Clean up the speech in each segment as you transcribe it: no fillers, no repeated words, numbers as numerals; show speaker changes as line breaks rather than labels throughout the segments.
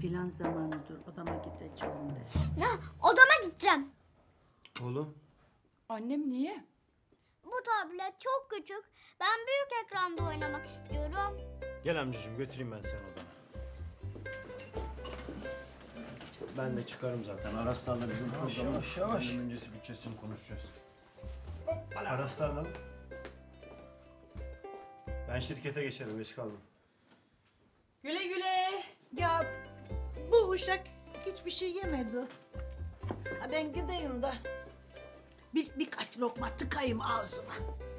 Plan zamanıdır, odama gideceğim de.
Ne? Odama gideceğim.
Oğlum.
Annem niye?
Bu tablet çok küçük. Ben büyük ekranda oynamak istiyorum.
Gel amcacığım, götüreyim ben seni odana. Ben de çıkarım zaten. Araslarla bizim programı. Yavaş. Öncesi bütçesini konuşacağız. Araslarla. Ben şirkete geçerim, geç kaldım.
Güle güle.
Ya bu uşak hiçbir şey yemedi. Ha, ben gideyim de birkaç lokma tıkayım ağzıma.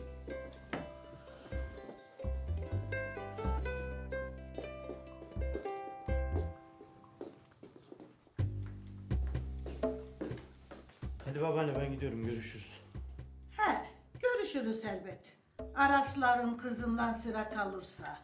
Hadi babaanne, ben gidiyorum, görüşürüz.
He, görüşürüz elbet. Arasların kızından sıra kalırsa.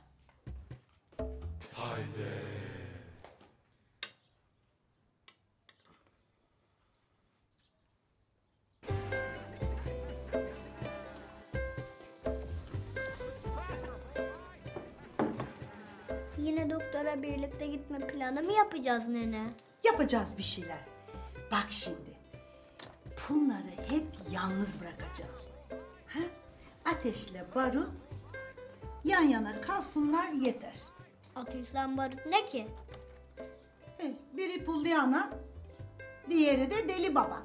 Yine doktora birlikte gitme planı mı yapacağız nene?
Yapacağız bir şeyler. Bak şimdi, bunları hep yalnız bırakacağız. Ha? Ateşle barut yan yana kalsınlar yeter.
Ateşten barut ne ki?
Biri pullu ana, diğeri de deli baba.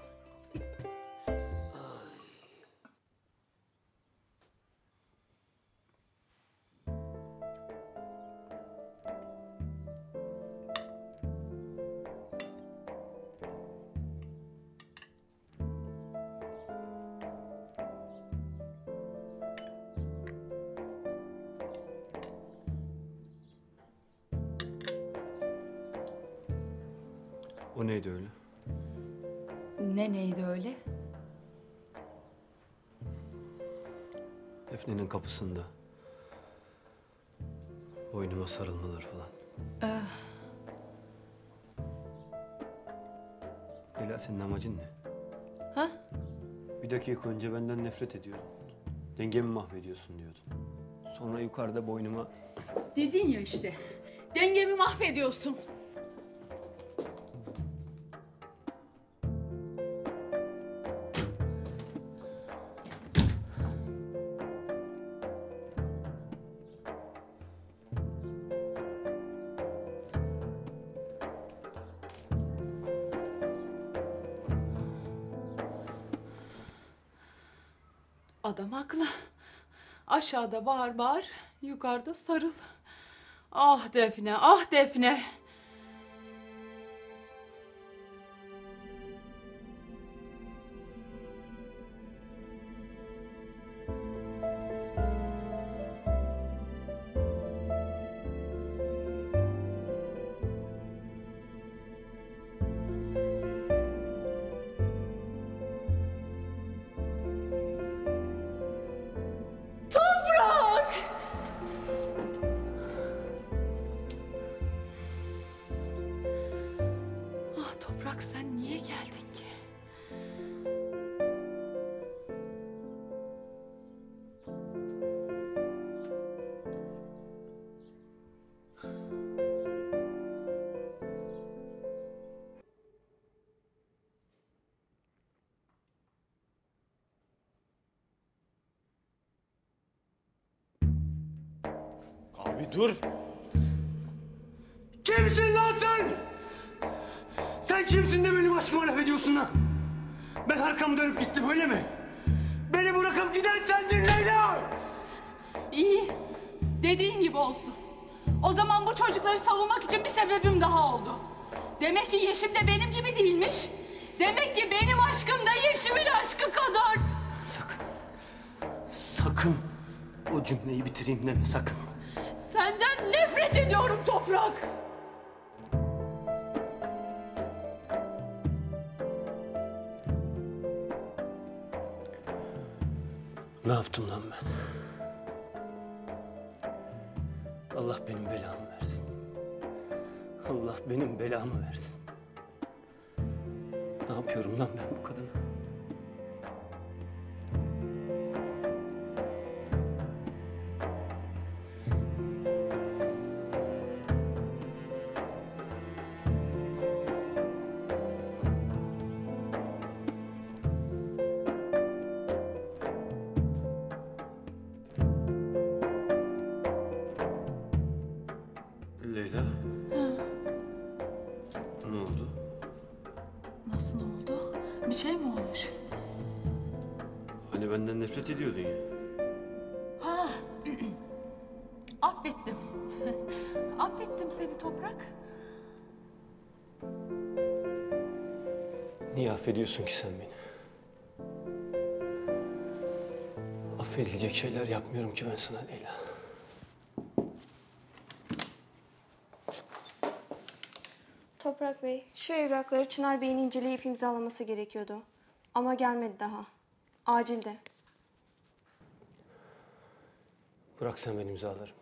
O neydi öyle?
Ne neydi öyle?
Defne'nin kapısında. Boynuma sarılmalar falan. Leyla, senin amacın ne?
Ha?
Bir dakika önce benden nefret ediyordun. Dengemi mahvediyorsun diyordun. Sonra yukarıda boynuma...
Dedin ya işte. Dengemi mahvediyorsun. Adam haklı. Aşağıda bağır bağır, yukarıda sarıl. Ah Defne, ah Defne. Toprak! Ah Toprak, sen niye geldin ki?
Abi dur! Kimsin lan sen? Sen kimsin de benim aşkıma laf ediyorsun lan? Ben arkamı dönüp gittim, öyle mi? Beni bırakıp giden sendin Leyla!
İyi, dediğin gibi olsun. O zaman bu çocukları savunmak için bir sebebim daha oldu. Demek ki Yeşim de benim gibi değilmiş. Demek ki benim aşkım da Yeşim'in aşkı kadar.
Sakın, sakın o cümleyi bitireyim deme, sakın.
Senden nefret ediyorum Toprak.
Ne yaptım lan ben? Allah benim belamı versin. Allah benim belamı versin. Ne yapıyorum lan ben bu kadına?
Bir şey mi olmuş?
Hani benden nefret ediyordun ya.
Ha. Affettim. Affettim seni Toprak.
Niye affediyorsun ki sen beni? Affedilecek şeyler yapmıyorum ki ben sana Leyla.
Toprak Bey, şu evrakları Çınar Bey'in inceleyip imzalaması gerekiyordu. Ama gelmedi daha. Acil de.
Bırak sen ben imzalarım.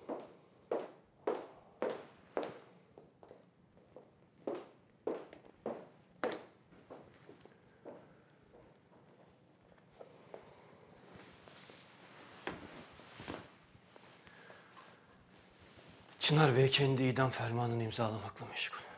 Çınar Bey kendi idam fermanını imzalamakla meşgul.